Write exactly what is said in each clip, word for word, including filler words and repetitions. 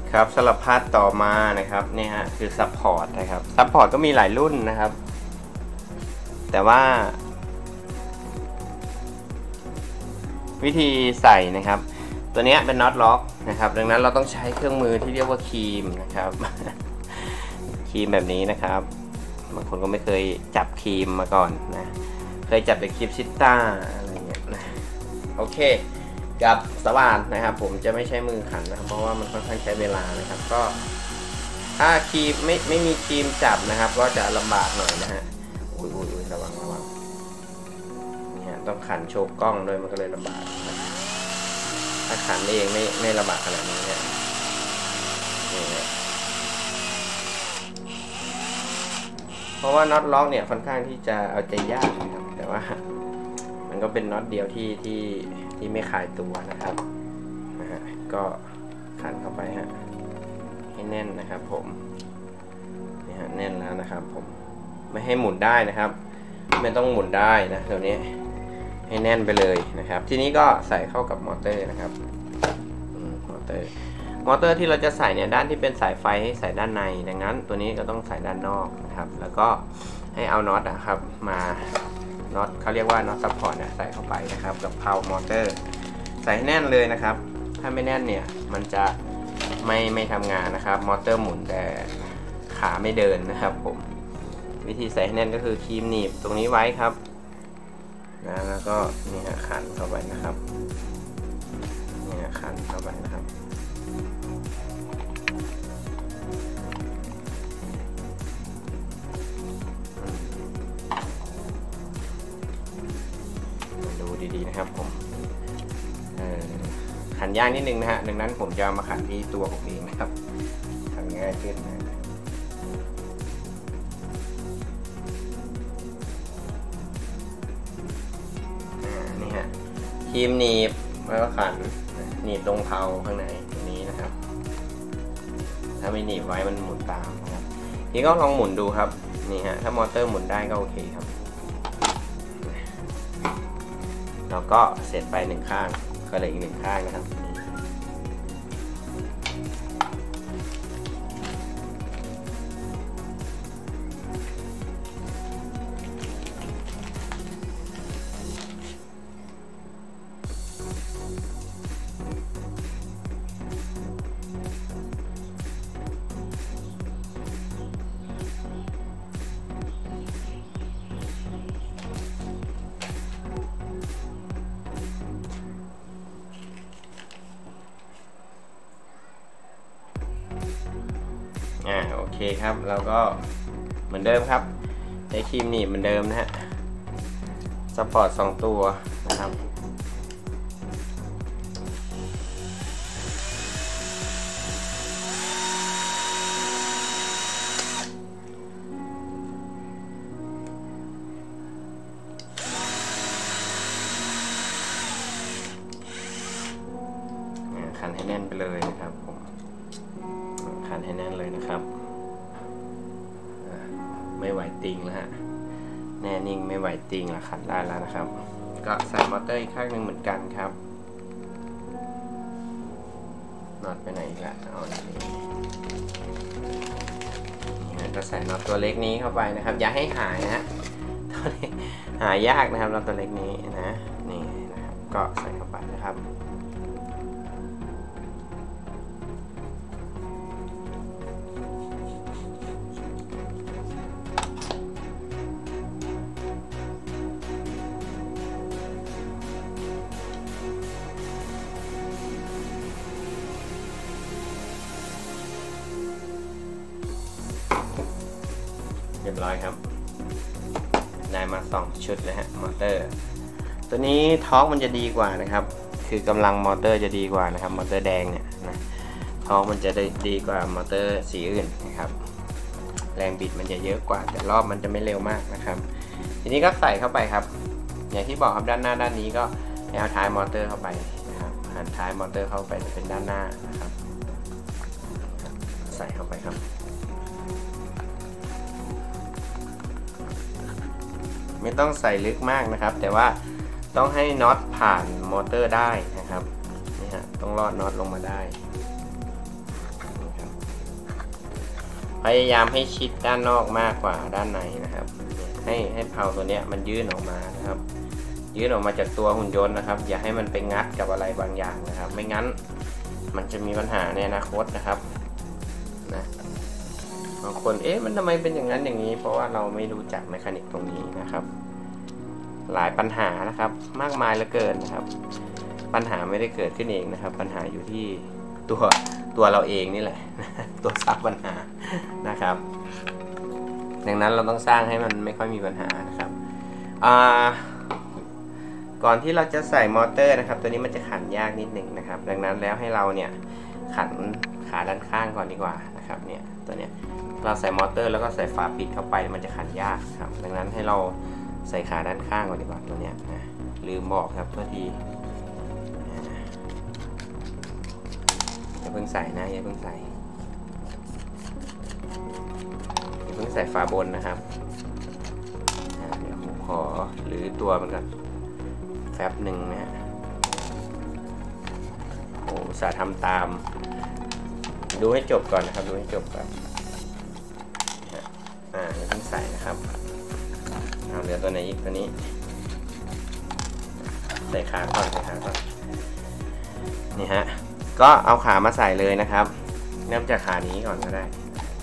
ครับสำหรับพาร์ทต่อมานะครับนี่ฮะคือซัพพอร์ตนะครับซัพพอร์ตก็มีหลายรุ่นนะครับแต่ว่าวิธีใส่นะครับตัวนี้เป็นน็อตล็อกนะครับดังนั้นเราต้องใช้เครื่องมือที่เรียกว่าครีมนะครับครีมแบบนี้นะครับบางคนก็ไม่เคยจับครีมมาก่อนนะเคยจับแต่ครีมซิต้าอะไรเงี้ยนะโอเคกับสว่านนะครับผมจะไม่ใช้มือขันนะครับเพราะว่ามันค่อนข้างใช้เวลานะครับก็ถ้าครีมไม่ไม่มีครีมจับนะครับก็จะลำบากหน่อยนะฮะอุ้ยอุ้ยระวังระวังนี่ฮะต้องขันโชว์กล้องด้วยมันก็เลยลำบากนะถ้าขันเองไม่ไม่ลำบากขนาดนี้เนี่ยนี่ฮะเพราะว่าน็อตล็อกเนี่ยค่อนข้างที่จะเอาใจยากนะครับแต่ว่ามันก็เป็นน็อตเดียวที่ที่ที่ไม่คลายตัวนะครับนะฮะก็ขันเข้าไปฮะให้แน่นนะครับผมนี่ฮะแน่นแล้วนะครับผมไม่ให้หมุนได้นะครับไม่ต้องหมุนได้นะตัวนี้ให้แน่นไปเลยนะครับทีนี้ก็ใส่เข้ากับมอเตอร์นะครับมอเตอร์มอเตอร์ที่เราจะใส่เนี่ยด้านที่เป็นสายไฟให้ใส่ด้านในดังนั้นตัวนี้ก็ต้องใส่ด้านนอกนะครับแล้วก็ให้เอาน็อตนะครับมาน็อตเขาเรียกว่าน็อตซัพพอร์ตเนี่ยใส่เข้าไปนะครับกับเพลามอเตอร์ใส่ให้แน่นเลยนะครับถ้าไม่แน่นเนี่ยมันจะไม่ไม่ทำงานนะครับมอเตอร์หมุนแต่ขาไม่เดินนะครับผมวิธีใส่ให้แน่นก็คือครีมหนีบตรงนี้ไว้ครับนะแล้วก็นี่ฮะขันเข้าไปนะครับนี่ฮะขันเข้าไปนะครับดูดีๆนะครับผมขันยากนิดนึงนะฮะดังนั้นผมจะมาขันที่ตัวผมเองนะครับขันง่ายขึ้นนะนี่ฮะครีมหนีบแล้วก็ขันหนีบตรงเพลาข้างในตรงนี้นะครับถ้าไม่หนีบไว้มันหมุนตามนะครับทีก็ลองหมุนดูครับนี่ฮะถ้ามอเตอร์หมุนได้ก็โอเคครับแล้วก็เสร็จไปหนึ่งข้างก็เหลืออีกหนึ่งข้างนะครับอ่าโอเคครับแล้วก็เหมือนเดิมครับใช้ครีมหนีบเหมือนเดิมนะฮะซัพพอร์ตสองตัวนะครับขันให้แน่นไปเลยนะครับผมขันให้แน่นเลยนะครับไม่ไหวติงแล้วฮะแน่นิ่งไม่ไหวติงแล้วขันได้แล้วนะครับก็ใส่มอเตอร์อีกข้างหนึ่งเหมือนกันครับน็อตไปไหนอีกละเอาอันนี้ก็ใส่น็อตตัวเล็กนี้เข้าไปนะครับอย่าให้หายนะฮะหายากนะครับน็อตตัวเล็กนี้นะนี่นะครับก็ใส่เข้าไปนะครับเรียบร้อยครับได้มาสองชุดเลยฮะมอเตอร์ตัวนี้ทอร์กมันจะดีกว่านะครับคือกำลังมอเตอร์จะดีกว่านะครับมอเตอร์แดงเนี่ยนะทอร์กมันจะได้ดีกว่ามอเตอร์สีอื่นนะครับแรงบิดมันจะเยอะกว่าแต่รอบมันจะไม่เร็วมากนะครับทีนี้ก็ใส่เข้าไปครับอย่างที่บอกครับด้านหน้าด้านนี้ก็เอาท้ายมอเตอร์เข้าไปนะครับหันท้ายมอเตอร์เข้าไปจะเป็นด้านหน้านะครับใส่เข้าไปครับไม่ต้องใส่ลึกมากนะครับแต่ว่าต้องให้น็อตผ่านมอเตอร์ได้นะครับนี่ฮะต้องลอดน็อตลงมาได้พยายามให้ชิดด้านนอกมากกว่าด้านในนะครับให้ให้เพลาตัวเนี้ยมันยื่นออกมานะครับยื่นออกมาจากตัวหุ่นยนต์นะครับอย่าให้มันไปงัดกับอะไรบางอย่างนะครับไม่งั้นมันจะมีปัญหาในอนาคตนะครับนะบางคนเอ๊ะมันทำไมเป็นอย่างนั้นอย่างนี้เพราะว่าเราไม่รู้จักเมคานิกตรงนี้นะครับหลายปัญหานะครับมากมายเหลือเกินนะครับปัญหาไม่ได้เกิดขึ้นเองนะครับปัญหาอยู่ที่ตัวตัวเราเองนี่แหละตัวสร้างปัญหานะครับดังนั้นเราต้องสร้างให้มันไม่ค่อยมีปัญหานะครับก่อนที่เราจะใส่มอเตอร์นะครับตัวนี้มันจะขันยากนิดหนึ่งนะครับดังนั้นแล้วให้เราเนี่ยขันขาด้านข้างก่อนดีกว่านะครับเนี่ยตัวเนี้ยเราใส่มอเตอร์แล้วก็ใส่ฝาปิดเข้าไปมันจะขันยากครับดังนั้นให้เราใส่ขาด้านข้างก่อนดีกว่าตัวเนี้ยนะลืมบอกครับเพื่อที่อย่าเพิ่งใส่นะอย่าเพิ่งใส่อย่าเพิ่งใส่ฝาบนนะครับเดี๋ยวผมขอหรือตัวมันก่อนแฟบหนึ่งนะโอ้อุตส่าห์ทำตามดูให้จบก่อนนะครับดูให้จบก่อนอ่าอย่าเพิ่งใส่นะครับเอาเหลือตัวไหนอีกตัวนี้ใส่ขาก่อนใส่ขาก่อนนี่ฮะก็เอาขามาใส่เลยนะครับเริ่มจากขานี้ก่อนก็ได้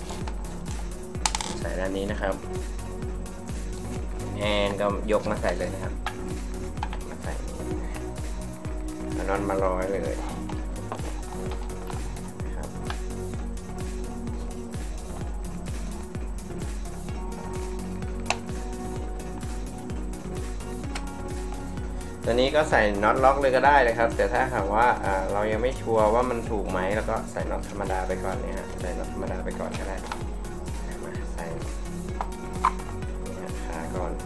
ใส่ด้านนี้นะครับแอนก็ยกมาใส่เลยนะครับมาใส่มานอนมาร้อยเลยครับตัวนี้ก็ใส่น็อตล็อกเลยก็ได้เลยครับแต่ถ้าหากว่าเรายังไม่ชัวร์ว่ามันถูกไหมแล้วก็ใส่น็อตธรรมดาไปก่อนเลยฮะใส่น็อตธรรมดาไปก่อนก็ได้มาใส่ขาก่อน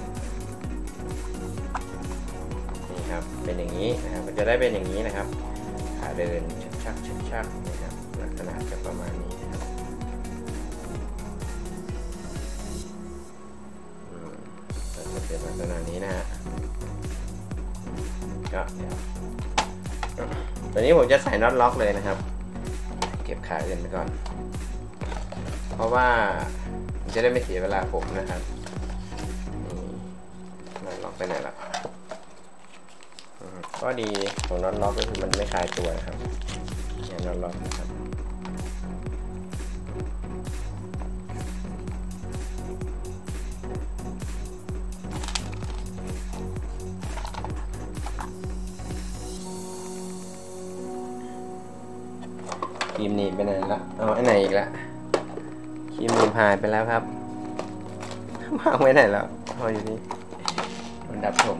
นี่ครับเป็นอย่างนี้นะครับมันจะได้เป็นอย่างนี้นะครับขาเดินชักชักชักนะครับลักษณะจะประมาณนี้นะครับจะเป็นลักษณะนี้นะฮะก็ตัวนี้ผมจะใส่น็อตล็อกเลยนะครับเก็บขาอื่นไปก่อนเพราะว่าจะได้ไม่เสียเวลาผมนะครับน็อตล็อกไปไหนละก็ดีของน็อตล็อกก็คือมันไม่คลายตัวนะครับเนี่ยน็อตล็อกนะครับครีมหนีบไปไหนละเอาไอ้ไหนอีกละครีมหนีบหายไปแล้วครับวางไว้ไหนแล้วพออยู่นี่มันดับผม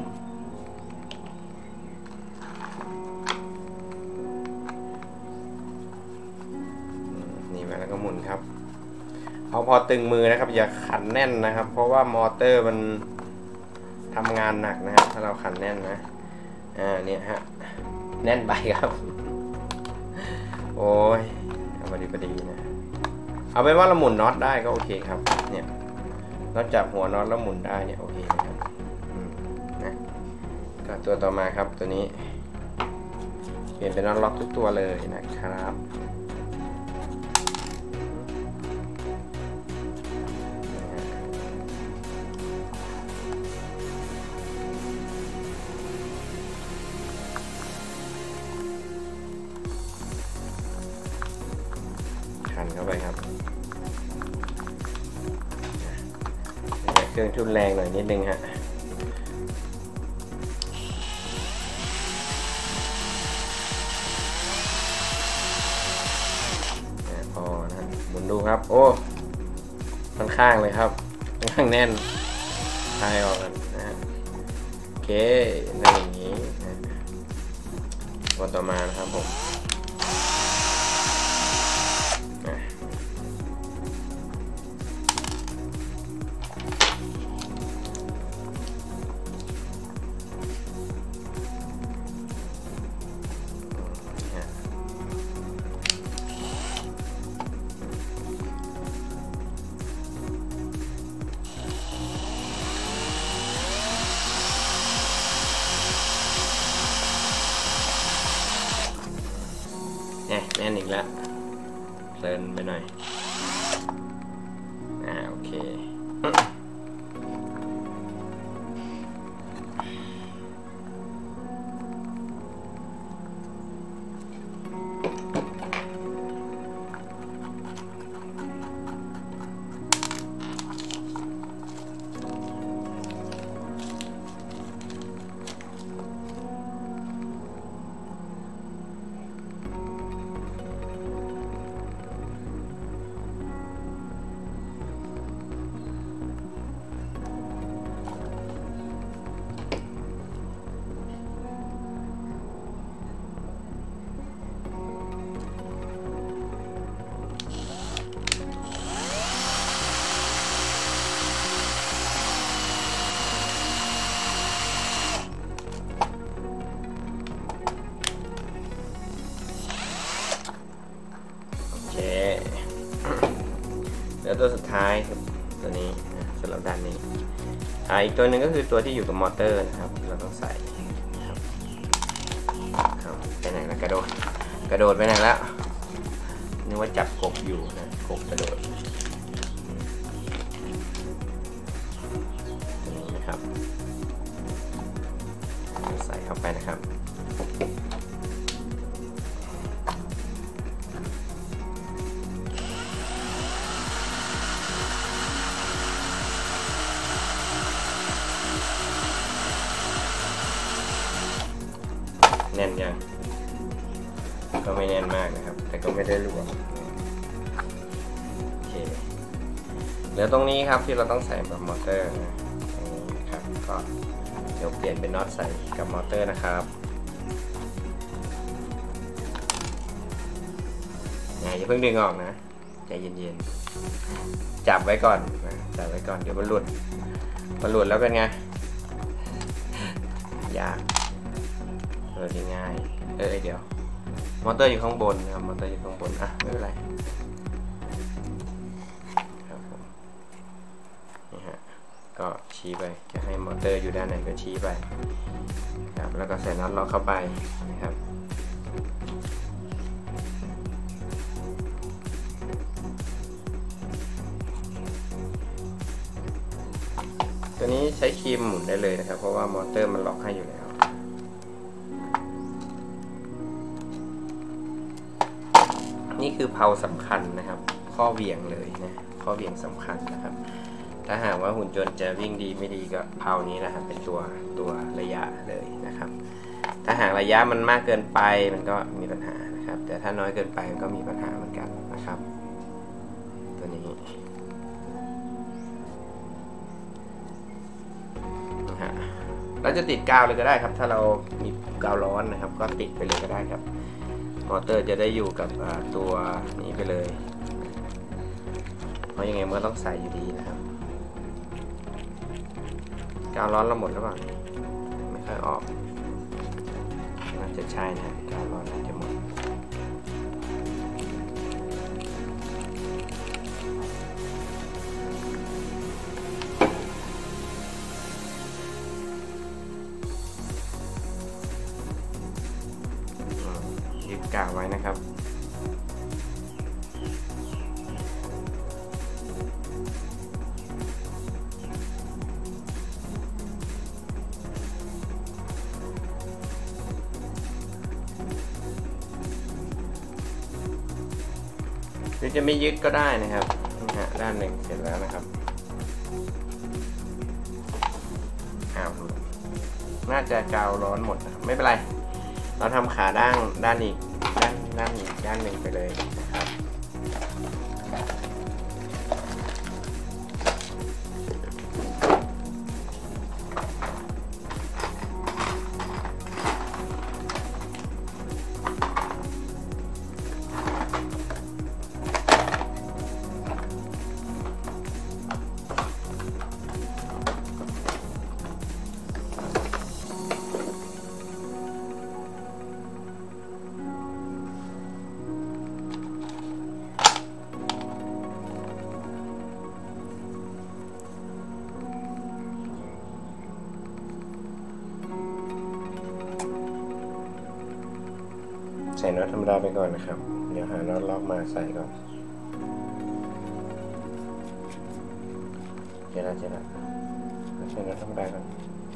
นี่มาแล้วก็หมุนครับเอาพอตึงมือนะครับอย่าขันแน่นนะครับเพราะว่ามอเตอร์มันทำงานหนักนะครับถ้าเราขันแน่นนะอ่าเนี่ยฮะแน่นไปครับโอ้ยเอาพอดีพอดีนะเอาเป็นว่าเราหมุนน็อตได้ก็โอเคครับเนี่ยเราจับหัวน็อตแล้วหมุนได้เนี่ยโอเคนะครับนะก็ตัวต่อมาครับตัวนี้เปลี่ยนเป็นน็อตล็อกทุกตัวเลยนะครับขันเข้าไปครับเครื่องทุนแรงหน่อยนิดนึงฮะพอนะหมุนดูครับโอ้ค่อนข้างเลยครับค่อนข้างแน่นคลายออกกันนะฮะโอเคนั่นอย่างนี้นะตัวต่อมานะครับผมแน่นอีกแล้วเพลินไปหน่อยอ่าโอเคแล้วตัวสุดท้ายคือตัวนี้สำหรับด้านนี้อ่าอีกตัวหนึ่งก็คือตัวที่อยู่กับมอเตอร์นะครับเราต้องใส่ครับไปไหนแล้วกระโดดกระโดดไปไหนแล้วนึกว่าจับกบอยู่นะกบกระโดดนี่นะครับใส่เข้าไปนะครับแน่นยังก็ไม่แน่นมากนะครับแต่ก็ไม่ได้รั่วโอเคเหลือตรงนี้ครับที่เราต้องใส่กับมอเตอร์นะตรงนี้นะครับก็เดี๋ยวเปลี่ยนเป็นน็อตใส่กับมอเตอร์นะครับอย่าเพิ่งดึงออกนะใจเย็นๆจับไว้ก่อนนะจับไว้ก่อนเดี๋ยวมันหลุดมันหลุดแล้วเป็นไงยากเออดีง่ายเออเดี๋ยวมอเตอร์อยู่ข้างบนนะครับมอเตอร์อยู่ข้างบนอ่ะไม่เป็นไรครับผมนี่ฮะก็ชี้ไปจะให้มอเตอร์อยู่ด้านไหนก็ชี้ไปครับแล้วก็ใส่น็อตล็อกเข้าไปนะครับตัวนี้ใช้ครีมหมุนได้เลยนะครับเพราะว่ามอเตอร์มันล็อกให้อยู่แล้วนี่คือเพลาสำคัญนะครับข้อเหวี่ยงเลยนะข้อเหวี่ยงสำคัญนะครับถ้าหากว่าหุ่นยนต์จะวิ่งดีไม่ดีก็เพลานี้นะครับเป็นตัวตัวระยะเลยนะครับถ้าหากระยะมันมากเกินไปมันก็มีปัญหานะครับแต่ถ้าน้อยเกินไปมันก็มีปัญหาเหมือนกันนะครับตัวนี้นะฮะเราจะติดกาวเลยก็ได้ครับถ้าเรามีกาวร้อนนะครับก็ติดไปเลยก็ได้ครับมอเตอร์จะได้อยู่กับตัวนี้ไปเลยเพราะยังไงมันก็ต้องใส่อยู่ดีนะครับกาวร้อนเราหมดหรือเปล่าไม่ค่อยออกน่าจะใช่นะกาวร้อนน่าจะหมดยึดกาวไว้นะครับหรือจะไม่ยึดก็ได้นะครับนะฮะด้านหนึ่งเสร็จแล้วนะครับอ้าวน่าจะกาวร้อนหมดนะครับไม่เป็นไรเราทำขาด้านด้านอีกด้านด้านอีกด้านหนึ่งไปเลยนะครับใส่น็อตธรรมดาไปก่อนนะครับเดี๋ยวหาน็อตล็อกมาใส่ก่อนเจอแล้วเจอแล้วใส่น็อตธรรมดาก่อน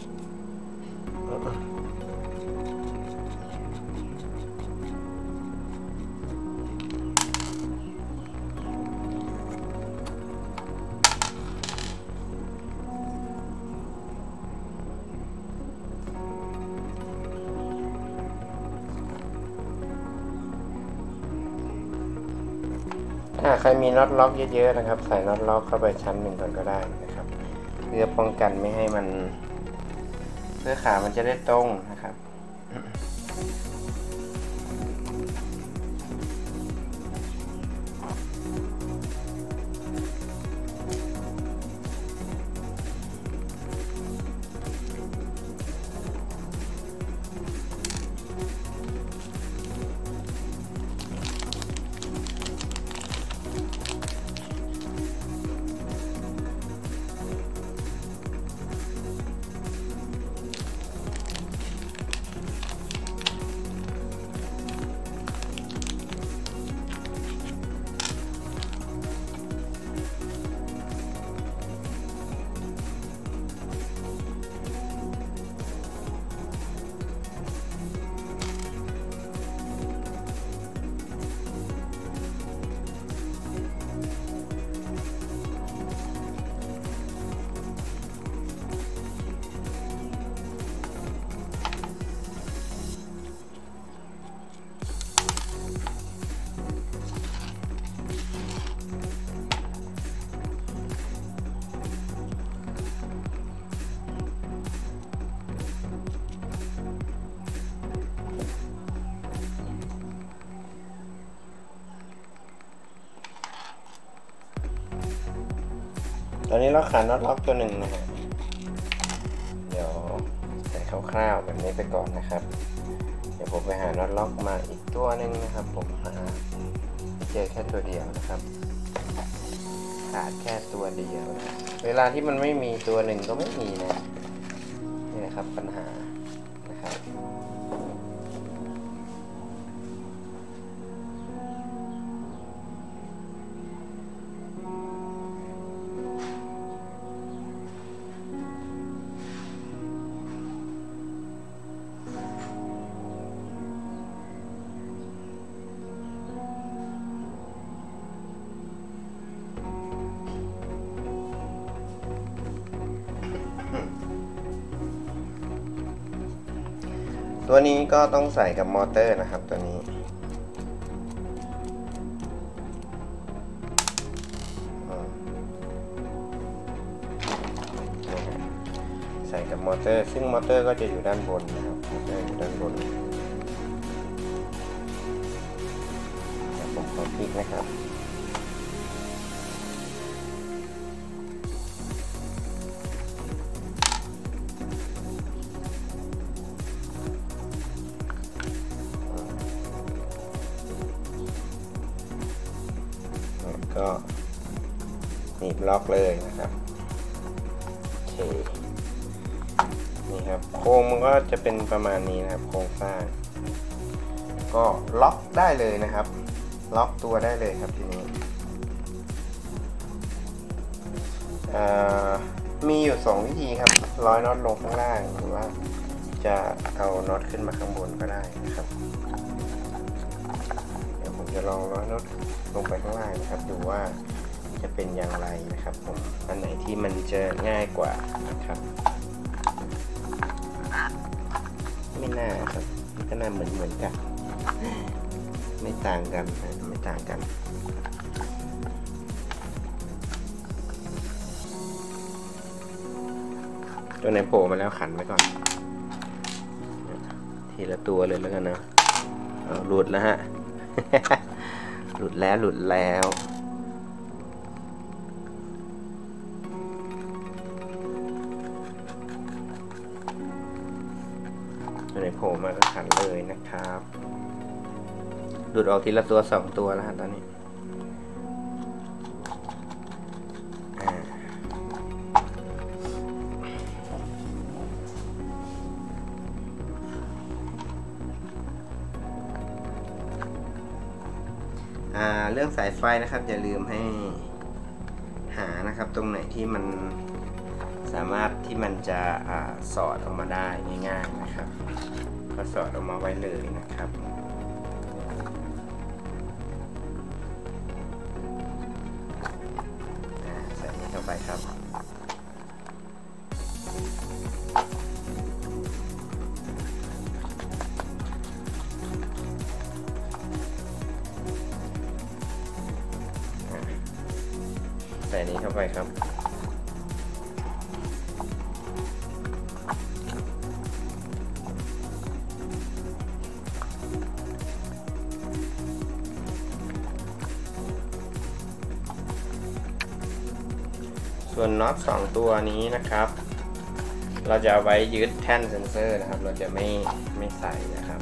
ถ้าใครมีน็อตล็อกเยอะๆนะครับใส่น็อตล็อกเข้าไปชั้นหนึ่งก่อนก็ได้นะครับเพื่อป้องกันไม่ให้มันเพื่อขามันจะได้ตรงนะครับตอนนี้เราขาดน็อตล็อกตัวหนึ่งนะฮะเดี๋ยวใส่คร่าวๆแบบนี้ไปก่อนนะครับเดี๋ยวผมไปหาน็อตล็อกมาอีกตัวหนึ่งนะครับผมหาเจอแค่ตัวเดียวนะครับขาดแค่ตัวเดียวนะเวลาที่มันไม่มีตัวหนึ่งก็ไม่มีนะนี่นะครับปัญหานะครับตัวนี้ก็ต้องใส่กับมอเตอร์นะครับตัวนี้ใส่กับมอเตอร์ซึ่งมอเตอร์ก็จะอยู่ด้านบนนะครับมอเตอร์อยู่ด้านบนผมขอคลิกนะครับก็หนีบล็อกเลยนะครับโอเคนี่ครับโครงมันก็จะเป็นประมาณนี้นะครับโครงสร้างก็ล็อกได้เลยนะครับล็อกตัวได้เลยครับทีนี้มีอยู่สองวิธีครับร้อยน็อตลงข้างล่างหรือว่าจะเอาน็อตขึ้นมาข้างบนก็ได้นะครับเดี๋ยวผมจะลองร้อยน็อตลงไปข้างล่างนะครับดูว่าจะเป็นอย่างไรนะครับผมอันไหนที่มันจะง่ายกว่านะครับไม่น่าครับก็น่าเหมือนเหมือนกันไม่ต่างกันไม่ต่างกันตัวไหนโผล่มาแล้วขันไว้ก่อนทีละตัวเลยแล้วกันนะเอาหลุดแล้วฮะ หลุดแล้วหลุดแล้วตัวไหนโผล่มาก็ขันเลยนะครับหลุดออกทีละตัวสองตัวแล้วฮะตอนนี้เรื่องสายไฟนะครับอย่าลืมให้หานะครับตรงไหนที่มันสามารถที่มันจะอ่าสอดออกมาได้ง่ายๆนะครับก็สอดออกมาไว้เลยนะครับใส่นี้เข้าไปครับใส่นี้เข้าไปครับส่วนน็อตสองตัวนี้นะครับเราจะเอาไว้ยึดแท่นเซ็นเซอร์นะครับเราจะไม่ไม่ใส่นะครับ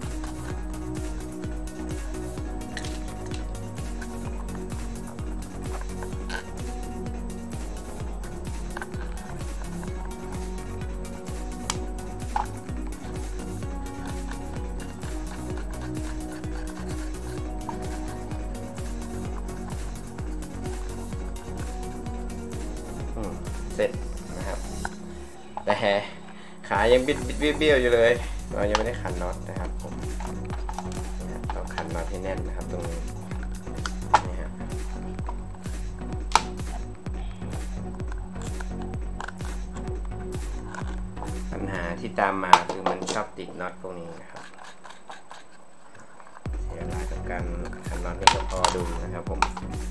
เสร็จนะครับแต่ขายังบิดบิดเบี้ยวอยู่เลยเรายังไม่ได้ขันน็อตนะครับผมต้องขันน็อตให้แน่นนะครับตรงนี้นี่ครับปัญหาที่ตามมาคือมันชอบติดน็อตพวกนี้นะครับเสียเวลากับการขันน็อตให้พอดูนะครับผม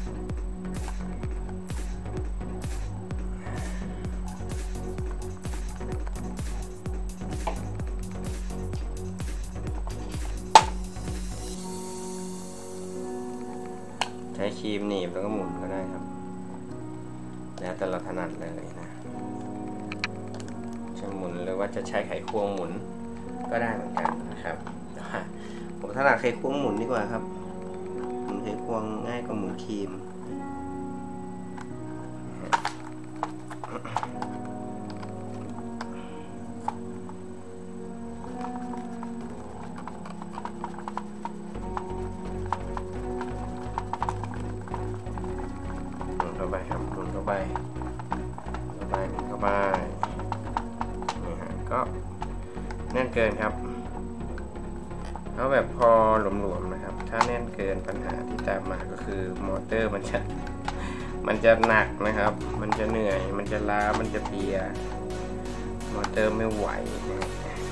ใช้ครีมหนีบแล้วก็หมุนก็ได้ครับแล้วแต่เราถนัดเลยนะจะหมุนหรือว่าจะใช้ไขควงหมุนก็ได้เหมือนกันนะครับผมถนัดไขควงหมุนดีกว่าครับหมุนไขควงง่ายกว่าหมุนครีมเข้าไปครับหมุนเข้าไปเข้าไปหมุนเข้าไปนี่ฮะก็แน่นเกินครับเอาแบบพอหลวมๆนะครับถ้าแน่นเกินปัญหาที่ตามมาก็คือมอเตอร์มันจะมันจะหนักนะครับมันจะเหนื่อยมันจะล้ามันจะเพลียมอเตอร์ไม่ไหวนะ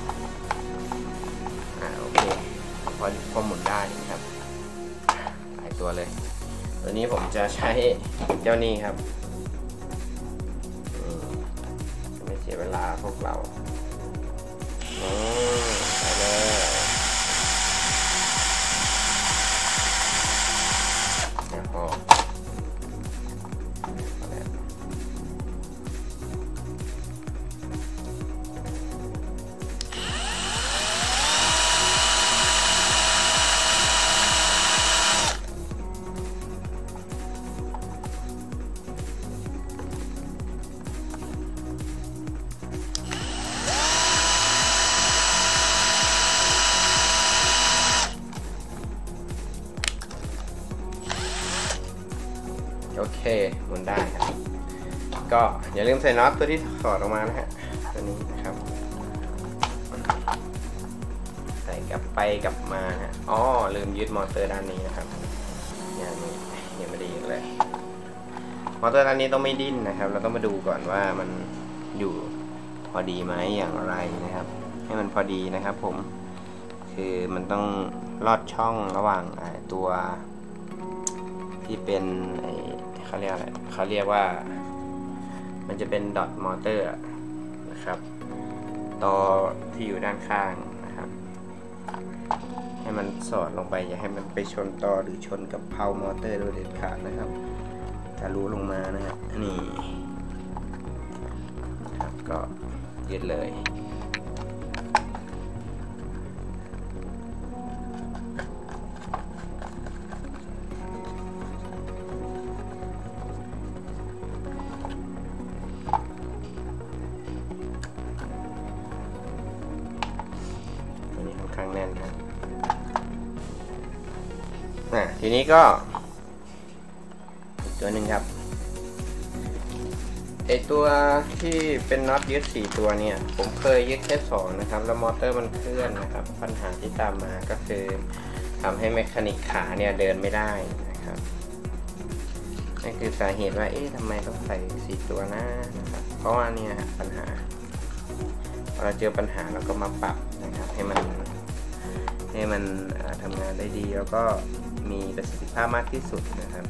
อ่าโอเคพอพอหมุนได้นะครับหลายตัวเลยตัวนี้ผมจะใช้เจ้านี้ครับจะไม่เสียเวลาพวกเราไปเลยแล้วพอโอเคหมุนได้ครับก็อย่าลืมใส่น็อตตัวที่ถอดออกมานะฮะตัวนี้นะครับใส่กลับไปกลับมาฮะอ๋อลืมยึดมอเตอร์ด้านนี้นะครับอย่างนี้ยังไม่ได้ยึดเลยมอเตอร์ด้านนี้ต้องไม่ดิ้นนะครับเราต้องมาดูก่อนว่ามันอยู่พอดีไหมอย่างไรนะครับให้มันพอดีนะครับผมคือมันต้องลอดช่องระหว่างตัวที่เป็นไอเขาเรียกอะไรเขาเรียกว่ามันจะเป็นดอทมอเตอร์นะครับต่อที่อยู่ด้านข้างนะครับให้มันสอดลงไปอย่าให้มันไปชนต่อหรือชนกับเพลามอเตอร์โดยเด็ดขาดนะครับถ้ารู้ลงมานะครับนี่ครับก็ยึดเลยแน่นครับอ่ะทีนี้ก็อีกตัวหนึ่งครับไอตัวที่เป็นน็อตยึดสี่ตัวเนี่ยผมเคยยึดแค่สองนะครับแล้วมอเตอร์มันเคลื่อนนะครับปัญหาที่ตามมาก็คือทำให้เมคานิกขาเนี่ยเดินไม่ได้นะครับนั่นคือสาเหตุว่าเอ๊ะทำไมต้องใส่สี่ตัวนะนะครับเพราะว่าเนี่ยปัญหาพอเราเจอปัญหาเราก็มาปรับนะครับให้มันให้มันทำงานได้ดีแล้วก็มีประสิทธิภาพมากที่สุดนะครับ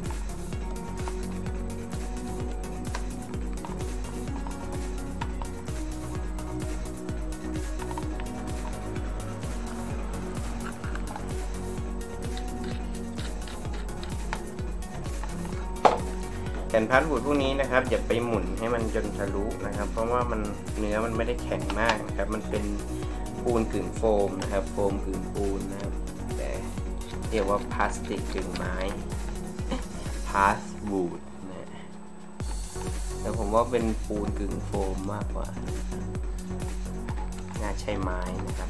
แผ่นพาสบูดพวกนี้นะครับอย่าไปหมุนให้มันจนทะลุนะครับเพราะว่ามันเนื้อมันไม่ได้แข็งมากนะครับมันเป็นปูนกึ่งโฟมนะครับโฟมกึ่งปูนนะครับแต่เรียกว่าพลาสติกกึ่งไม้พาสบูดนะแต่ผมว่าเป็นปูนกึ่งโฟมมากกว่าน่าใช่ไม้นะครับ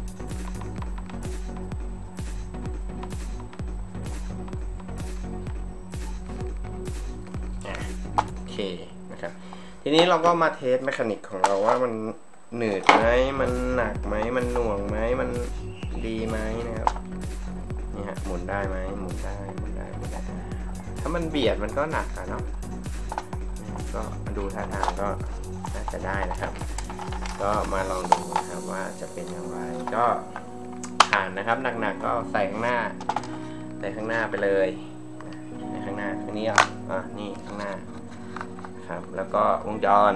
โอเคนะครับทีนี้เราก็มาเทสเมคานิกของเราว่ามันหนืดไหมมันหนักไหมมันหน่วงไหมมันดีไหมนะครับนี่ฮะหมุนได้ไหมหมุนได้หมุนได้หมุนได้ถ้ามันเบียดมันก็หนักอะเนาะก็ดูท่าทางก็น่าจะได้นะครับ ก็มาลองดูนะครับว่าจะเป็นอย่างไรก็ผ่านนะครับหนักๆก็ใส่ข้างหน้าใส่ข้างหน้าไปเลยในข้างหน้าข้างนี้อ่ะอ่ะนี่ข้างหน้าครับแล้วก็วงจร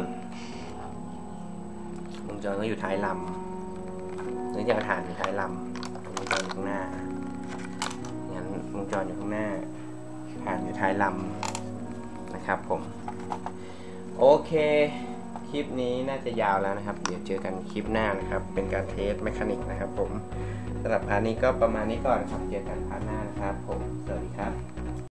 วงจรก็อยู่ท้ายลำนึกจะฐานอยู่ท้ายลำวงจรอยู่ข้างหน้างั้นวงจรอยู่ข้างหน้าฐานอยู่ท้ายลำนะครับผมโอเคคลิปนี้น่าจะยาวแล้วนะครับเดี๋ยวเจอกันคลิปหน้านะครับเป็นการเทสเมคานิกนะครับผมสำหรับพาร์ทนี้ก็ประมาณนี้ก่อนครับเจอกันพาร์ทหน้านะครับผมสวัสดีครับ